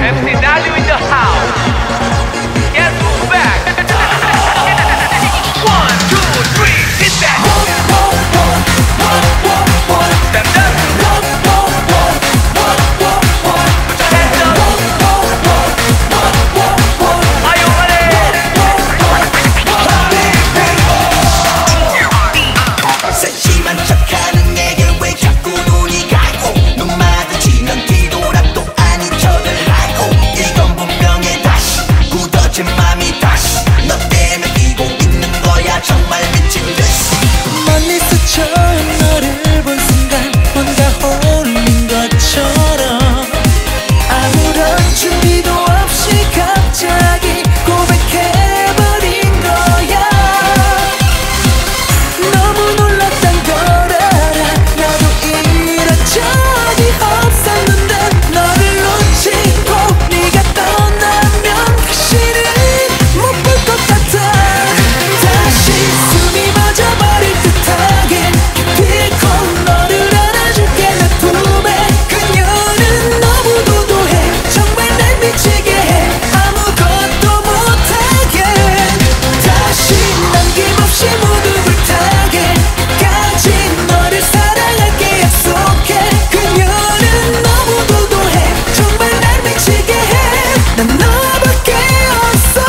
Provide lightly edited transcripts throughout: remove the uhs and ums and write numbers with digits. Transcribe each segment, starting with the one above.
MC Dalu in the house. Get move back. 1, 2, 3, hit that. Stand up. Put your hands up. Are you ready? 세심한 척하는 내게 왜 자꾸 눈이 가고 눈 마주치면 뒤돌아 또 아닌 척을 하고 이건 분명해 다시 굳어진 맘이 다시 너 때문에 뛰고 있는 거야 정말 미친 듯이 멀리서 처음 너를 본 순간 뭔가 홀린 것처럼 아무런 준비도 없이 갑자기 고백해버린 거야. 너무 놀랐단 걸 알아. 나도 이런 적이 없었는데 너를 놓치고 네가 떠나면 다시는 못 볼 것 같아. 다시 숨이 멎어버릴 듯하게 기필코 너를 안아줄게 내 품에. 그녀는 너무 도도해 정말 날 미치게 해 아무것도 못하게. 다시 남김없이 모두 불타게 까지 너를 사랑할게 약속해. 그녀는 너무 도도해 정말 날 미치게 해. 난 너밖에 없어.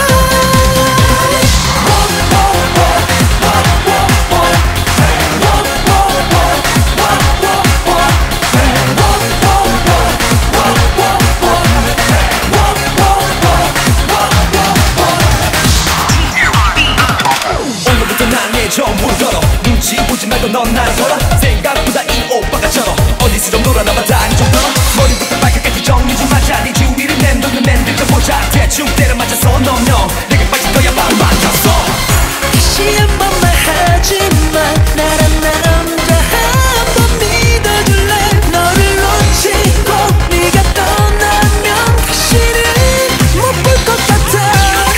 오늘부터 난내 전부를 걸어 눈치 보지 말고 넌 나를 걸어 생각보다 이 오빠가 쩔어 어디서 좀 놀아나봐 다니 좀 떨어 머리부터 발끝까지 정리 좀 하자 네 주위를 맴도는 맨들 좀 보자 대충 때려 맞춰서 넘겨 내게 빠진 거야 바로 만졌어. 다시 한 번만 하지마. 나란 남자 한 번 믿어줄래. 너를 놓치고 네가 떠나면 다시는 못 볼 것 같아.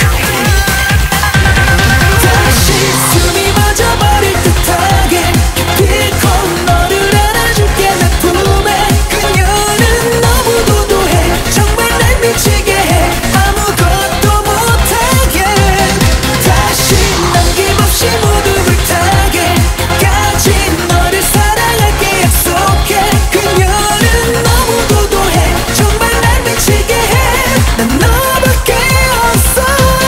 다시 숨이 멎어버릴 듯하게 기필코 너를 안아줄게 내 품에. 그녀는 너무 도도해 정말 날 미치게 해 아무것도 못하게. 다시 남김없이 모두 불타게 까지 너를 사랑할게 약속해. 그녀는 너무 도도해 정말 날 미치게 해. 난 너밖에 없어.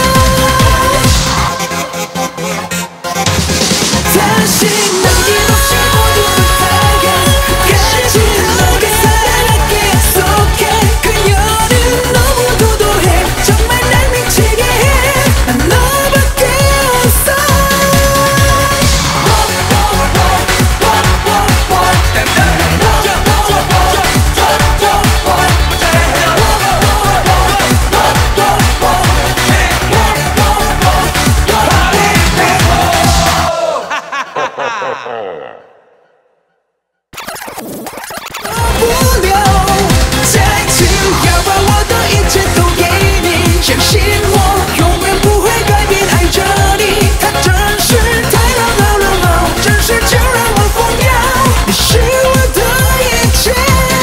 다시 남김없이 모두 불타게 까지 너를 사랑할게 약속해. 그녀는 너무 도도해 정말 날 미치게 해. 난 너밖에 없어.不留再次要把我的一切都给你，相信我永远不会改变爱着你。它真是太老，真是就让我疯掉，你是我的一切。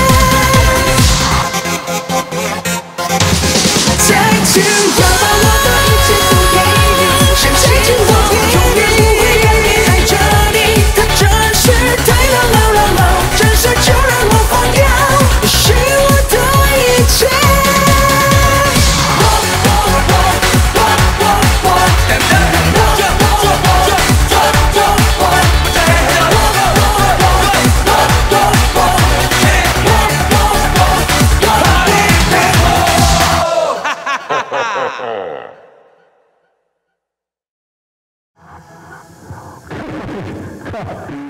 再次要把我的一切都给你，相信我永远不会改变爱着你。它真是太老，真是就让我疯掉，你是我的一切。 Ha ha ha.